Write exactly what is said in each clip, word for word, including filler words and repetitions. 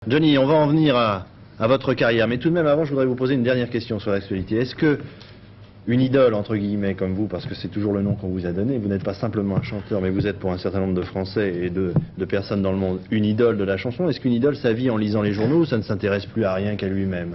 Johnny, on va en venir à, à votre carrière, mais tout de même avant je voudrais vous poser une dernière question sur l'actualité. Est-ce que une idole, entre guillemets, comme vous, parce que c'est toujours le nom qu'on vous a donné, vous n'êtes pas simplement un chanteur, mais vous êtes pour un certain nombre de Français et de, de personnes dans le monde, une idole de la chanson, est-ce qu'une idole sa vie en lisant les journaux ou ça ne s'intéresse plus à rien qu'à lui-même?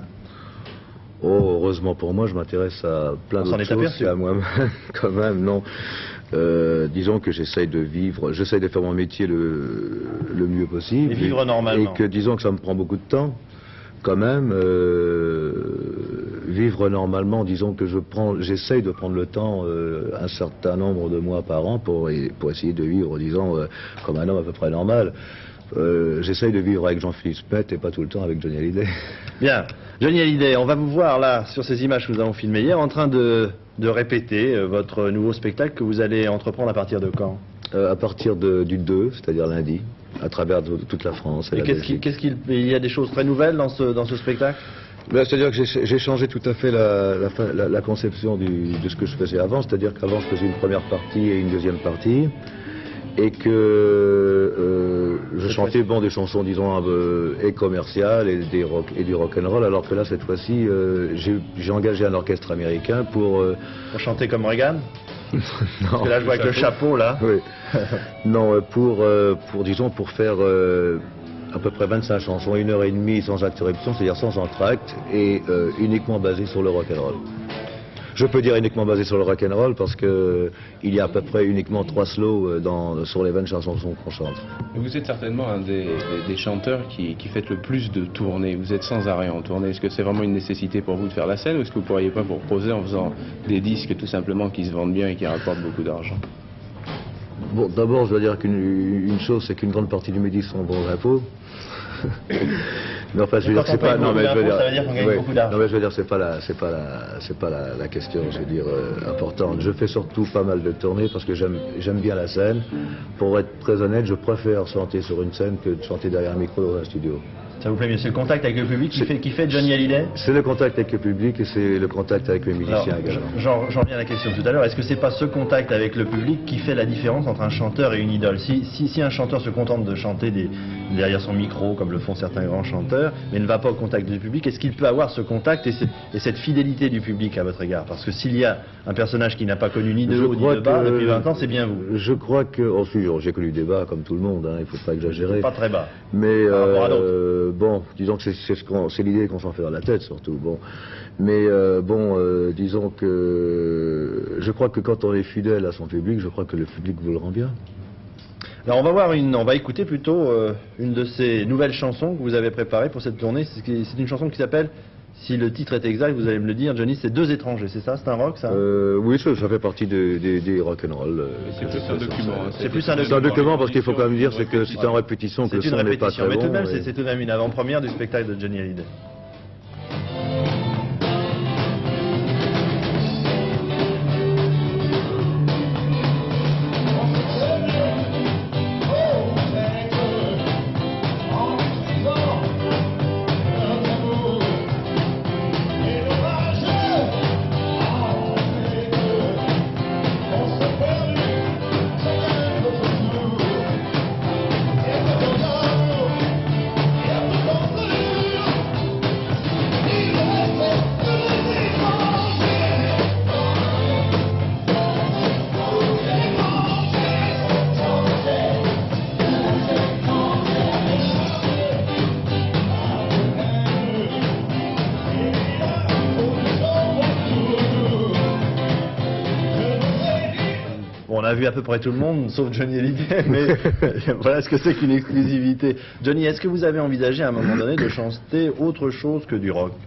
Oh, heureusement pour moi, je m'intéresse à plein d'autres choses qu'à moi-même, quand même, non. Euh, disons que j'essaye de vivre, j'essaye de faire mon métier le, le mieux possible. Et vivre normalement. Et que disons que ça me prend beaucoup de temps, quand même. Euh, vivre normalement, disons que je prends, j'essaye de prendre le temps, euh, un certain nombre de mois par an pour, pour essayer de vivre, disons, euh, comme un homme à peu près normal. Euh, j'essaye de vivre avec Jean-Philippe Smith et pas tout le temps avec Johnny Hallyday. Bien, Johnny Hallyday, on va vous voir là sur ces images que nous avons filmées hier en train de, de répéter euh, votre nouveau spectacle que vous allez entreprendre à partir de quand? euh, À partir de, du deux, c'est-à-dire lundi, à travers de, toute la France et, et la qu'est-ce qu'il, qu'est-ce qu'il il y a des choses très nouvelles dans ce, dans ce spectacle? Ben, c'est-à-dire que j'ai changé tout à fait la, la, la, la conception du, de ce que je faisais avant, c'est-à-dire qu'avant je faisais une première partie et une deuxième partie. Et que euh, je chantais bon des chansons disons euh, et commerciales et, des rock, et du rock'n'roll, alors que là cette fois-ci euh, j'ai engagé un orchestre américain pour... Euh... Pour chanter comme Reagan? Non. Parce que là je vois avec le chapeau là. Oui. Non, pour, euh, pour disons pour faire euh, à peu près vingt-cinq chansons, une heure et demie sans interruption, c'est-à-dire sans entracte et euh, uniquement basé sur le rock'n'roll. Je peux dire uniquement basé sur le rock'n'roll parce que il y a à peu près uniquement trois slows dans, sur les vingt chansons qu'on chante. Vous êtes certainement un des, des, des chanteurs qui, qui faites le plus de tournées. Vous êtes sans arrêt en tournée. Est-ce que c'est vraiment une nécessité pour vous de faire la scène ou est-ce que vous ne pourriez pas vous reposer en faisant des disques tout simplement qui se vendent bien et qui rapportent beaucoup d'argent? Bon, d'abord je dois dire qu'une une chose, c'est qu'une grande partie de mes disques sont bons impôts. Mais enfin, je veux dire que c'est pas. Non, mais je veux dire. Ça veut dire qu'on gagne oui, beaucoup d'argent. non, mais je veux dire, c'est pas la, c'est pas la, c'est pas la, la question, je veux dire, euh, importante. Je fais surtout pas mal de tournées parce que j'aime, j'aime bien la scène. Pour être très honnête, je préfère chanter sur une scène que de chanter derrière un micro dans un studio. Ça vous plaît mieux? C'est le contact avec le public qui fait, qui fait Johnny Hallyday? C'est le contact avec le public et c'est le contact avec les musiciens également. J'en reviens à la question tout à l'heure. Est-ce que c'est pas ce contact avec le public qui fait la différence entre un chanteur et une idole? Si, si, si un chanteur se contente de chanter des, derrière son micro, comme le font certains grands chanteurs, mais ne va pas au contact du public, est-ce qu'il peut avoir ce contact et, ce, et cette fidélité du public à votre égard? Parce que s'il y a un personnage qui n'a pas connu ni de haut ni de bas que, depuis vingt ans, c'est bien vous. Je crois que... Oh, j'ai connu des bas comme tout le monde, hein, il ne faut pas exagérer. Pas très bas. Mais euh, bon, disons que c'est c'est ce l'idée qu'on s'en fait dans la tête surtout. Bon, mais euh, bon, euh, disons que je crois que quand on est fidèle à son public, je crois que le public vous le rend bien. Alors on va voir une, on va écouter plutôt euh, une de ces nouvelles chansons que vous avez préparées pour cette tournée. C'est une chanson qui s'appelle, si le titre est exact, vous allez me le dire, Johnny, c'est Deux étrangers, c'est ça? C'est un rock, ça? euh, Oui, ça, ça fait partie de, de, des rock'n'roll. Euh, c'est plus un document. C'est plus un document, document parce qu'il faut quand même dire c'est que c'est en répétition que le son n'est pas très bon. Mais tout de même, c'est tout de même une avant-première du spectacle de Johnny Hallyday. On a vu à peu près tout le monde, sauf Johnny Hallyday, mais voilà ce que c'est qu'une exclusivité. Johnny, est-ce que vous avez envisagé à un moment donné de chanter autre chose que du rock?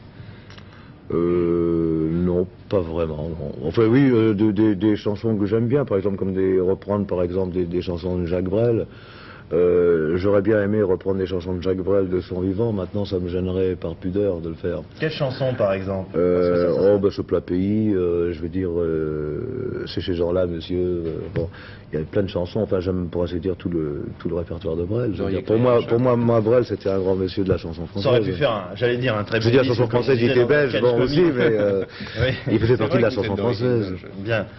Euh, non, pas vraiment. Non. Enfin oui, euh, de, de, des chansons que j'aime bien, par exemple comme des reprendre par exemple des, des chansons de Jacques Brel. Euh, J'aurais bien aimé reprendre des chansons de Jacques Brel de son vivant, maintenant ça me gênerait par pudeur de le faire. Quelle chanson par exemple? euh, ça, ça, ça... Oh, bah, ce plat pays, euh, je veux dire, euh, c'est chez Jean là, monsieur. Euh, bon, il y a plein de chansons, enfin j'aime pour ainsi dire tout le, tout le répertoire de Brel. Je veux dire, pour moi, pour moi, moi, Brel c'était un grand monsieur de la chanson française. Ça aurait pu faire, j'allais dire, un très bon. Je veux dire, la chanson française, il était belge, bon aussi, mais euh, oui. Il faisait partie de la chanson française. Bien.